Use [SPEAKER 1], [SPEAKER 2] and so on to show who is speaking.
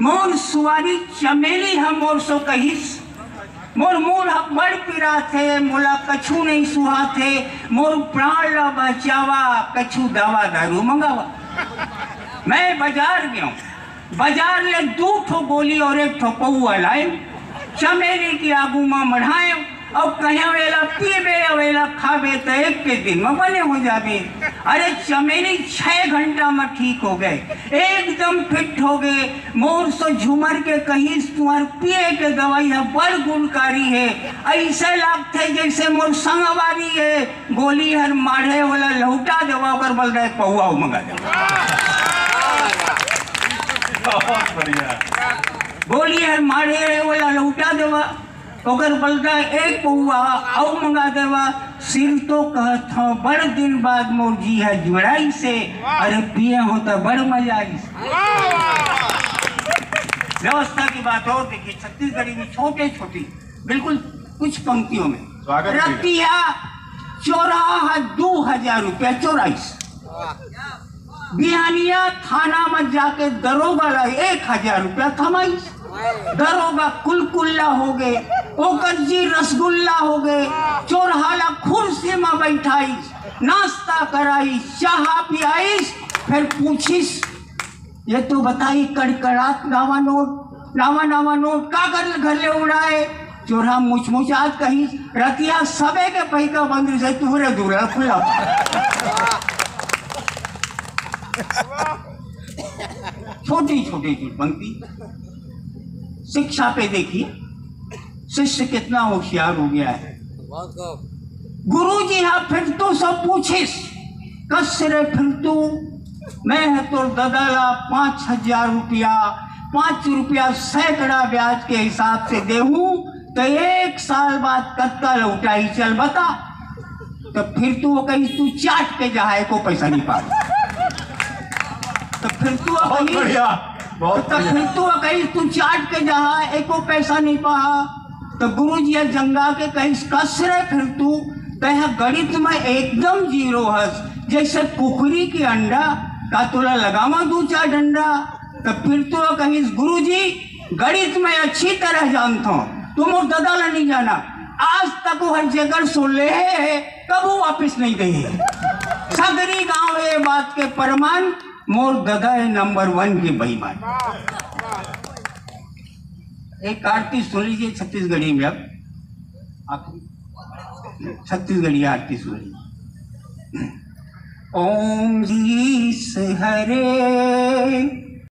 [SPEAKER 1] मोर सुवारी चमेली हम मोर सो कहिस, मोर मूल बड़ पिरा थे, मोला कछु नहीं सुहा थे, मोर प्राण ला बचावा, कछु दवा दारू मंगावा। मैं बाजार गया, बाजार ले 2 ठो गोली और 1 ठो पौआ लाए, चमेली की आगू में मढ़ाए और कहीं वेला पीबे वेला खाबे तो 1 के दिन में बने हो जाबे। अरे चमेली 6 घंटा में ठीक हो गए, एकदम फिट हो गए। मोर सो झूमर के कहीं तुम्हार पिए के दवाई है बड़ गुणकारी है, ऐसे लगते जैसे मोर संगवारी है। गोली हर माढ़े वाला लौटा देवा कर बोल रहे पौआ मंगा दे।
[SPEAKER 2] बहुत बढ़िया।
[SPEAKER 1] गोली हर माढ़े वाला लौटा देवा ओकर बलदा 1 पौआ और मंगा देवा। सिर तो कहत हो बड़ दिन बाद मोर जी है जुड़ाई से, अरे पिए हो तो बड़ मजा आई। व्यवस्था की बात हो, देखिए छत्तीसगढ़ी में छोटे छोटी बिल्कुल कुछ पंक्तियों में रतिया चौराहा 2000 रुपया 24। बिहानिया थाना में जाके दरोगा ला 1000 रुपया थमाइस। दरोगा कुलकुल्ला हो गए, ओकर जी रसगुल्ला हो गए। चोरहाला कुर्सी में बैठाइस, नाश्ता कराइस, चाह पियाइस, फिर पूछिस ये तो बताई कड़कड़ात नावा नोट का कर घर ले उड़ाए। चोरा मुचमुचात कही रतिया सबे के पैका बंद से तुहरे दूरा खुला। छोटी छोटी पंक्ति शिक्षा पे देखिए शिष्य कितना होशियार हो गया है। गुरु जी हाँ फिर तो सब पूछिस कस रे फिर तू मैं है तो ददाला 5000 रुपया 5 रुपया सैकड़ा ब्याज के हिसाब से देहूं तो 1 साल बाद कत्ता लौटाई चल बता। तो फिर तू वो कहीं तू चाट के जहाए को पैसा नहीं पा। तो फिर तू कहीं तू चाट के जहा एको पैसा नहीं पा। तो गुरु जी जंगा के कहीं कस रहे फिर तू कह गणित में एकदम जीरो हस, जैसे कुकरी की अंडा का तोला लगावा 2-4 डंडा। तो फिर तू कहीं गुरु जी गणित में अच्छी तरह जानता हूँ, तुम और दादा ला नहीं जाना। आज तक वो हर जगह सोले है कबू वापिस नहीं गई। सगरी गांव ये बात के प्रमाण मोर दादा है नंबर 1 की बेईमान। एक आरती सुन लीजिए छत्तीसगढ़ी में। अब छत्तीसगढ़ी आरती सुन लीजिए। ओम जी से हरे